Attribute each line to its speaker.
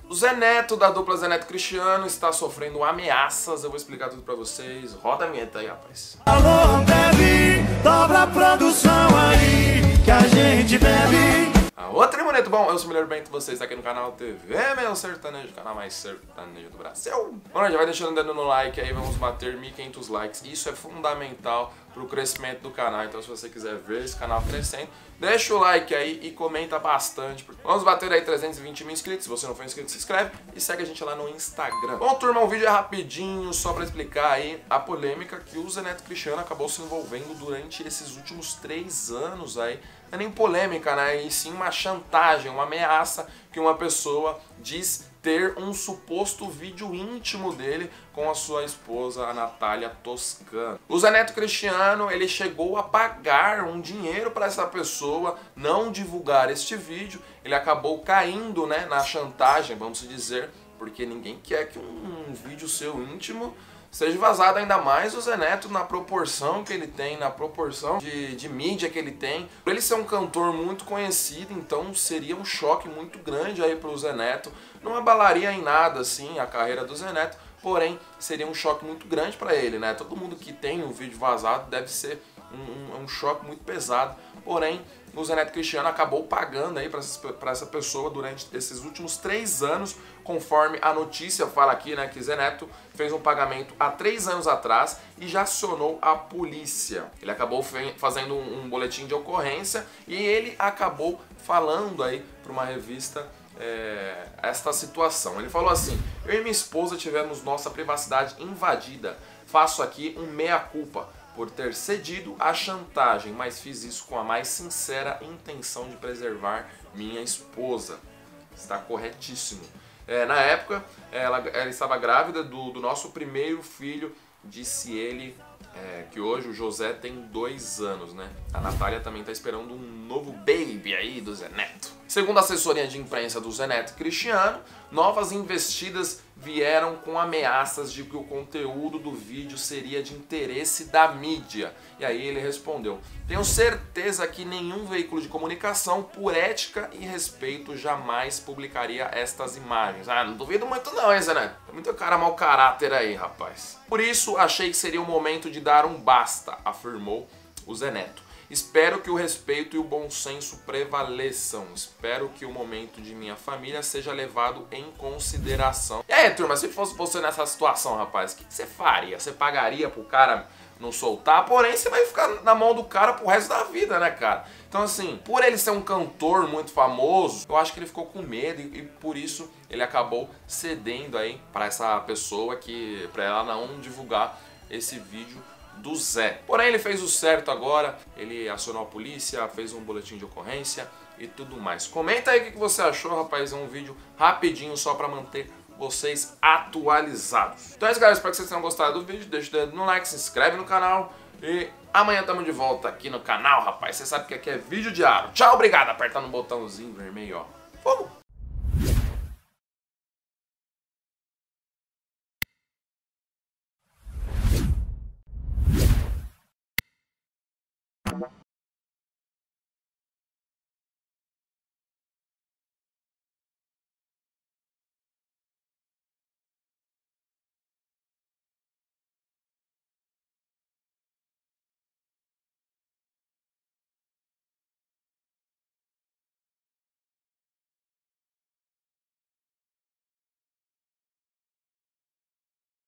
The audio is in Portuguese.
Speaker 1: O Zé Neto, da dupla Zé Neto Cristiano, está sofrendo ameaças. Eu vou explicar tudo pra vocês. Roda a vinheta aí, rapaz.
Speaker 2: Alô, bebe, dobra a produção aí, que a gente bebe.
Speaker 1: Outro bonito, bom, eu sou o Melhor Bento, você está aqui no canal TV Meu Sertanejo, o canal mais sertanejo do Brasil. Bom, já vai deixando o dedo no like aí, vamos bater 1.500 likes. Isso é fundamental para o crescimento do canal, então se você quiser ver esse canal crescendo, deixa o like aí e comenta bastante. Vamos bater aí 320 mil inscritos, se você não for inscrito, se inscreve e segue a gente lá no Instagram. Bom, turma, o vídeo é rapidinho, só para explicar aí a polêmica que o Zé Neto Cristiano acabou se envolvendo durante esses últimos 3 anos aí. Não é nem polêmica, né? E sim uma chantagem, uma ameaça que uma pessoa diz ter um suposto vídeo íntimo dele com a sua esposa, a Natália Toscano. O Zé Neto Cristiano, ele chegou a pagar um dinheiro para essa pessoa não divulgar este vídeo. Ele acabou caindo, né, na chantagem, vamos dizer, porque ninguém quer que um vídeo seu íntimo seja vazado, ainda mais o Zé Neto na proporção que ele tem, na proporção de mídia que ele tem. Por ele ser um cantor muito conhecido, então seria um choque muito grande aí pro Zé Neto. Não abalaria em nada, assim, a carreira do Zé Neto, porém seria um choque muito grande para ele, né? Todo mundo que tem um vídeo vazado deve ser um choque muito pesado, porém o Zé Neto Cristiano acabou pagando aí para essa pessoa durante esses últimos 3 anos, conforme a notícia fala aqui, né, que Zé Neto fez um pagamento há 3 anos atrás e já acionou a polícia. Ele acabou fazendo um boletim de ocorrência e ele acabou falando aí para uma revista esta situação. Ele falou assim: eu e minha esposa tivemos nossa privacidade invadida. Faço aqui um meia-culpa por ter cedido à chantagem, mas fiz isso com a mais sincera intenção de preservar minha esposa. Está corretíssimo. Na época, ela estava grávida do nosso primeiro filho, disse ele, que hoje o José tem 2 anos, né? A Natália também está esperando um novo baby aí do Zé Neto. Segundo a assessoria de imprensa do Zé Neto Cristiano, novas investidas vieram com ameaças de que o conteúdo do vídeo seria de interesse da mídia. E aí ele respondeu: tenho certeza que nenhum veículo de comunicação, por ética e respeito, jamais publicaria estas imagens. Ah, não duvido muito não, hein, Zé Neto? Tem muito cara mau caráter aí, rapaz. Por isso, achei que seria o momento de dar um basta, afirmou o Zé Neto. Espero que o respeito e o bom senso prevaleçam. Espero que o momento de minha família seja levado em consideração. E aí, turma, se fosse você nessa situação, rapaz, o que você faria? Você pagaria pro cara não soltar? Porém, você vai ficar na mão do cara pro resto da vida, né, cara? Então, assim, por ele ser um cantor muito famoso, eu acho que ele ficou com medo e por isso ele acabou cedendo aí pra essa pessoa, pra ela não divulgar esse vídeo do Zé. Porém, ele fez o certo agora, ele acionou a polícia, fez um boletim de ocorrência e tudo mais. Comenta aí o que você achou, rapaz, é um vídeo rapidinho só pra manter vocês atualizados. Então é isso, galera, espero que vocês tenham gostado do vídeo, deixa o dedo no like, se inscreve no canal e amanhã tamo de volta aqui no canal, rapaz. Você sabe que aqui é vídeo diário. Tchau, obrigado, aperta no botãozinho vermelho, ó. Vamos!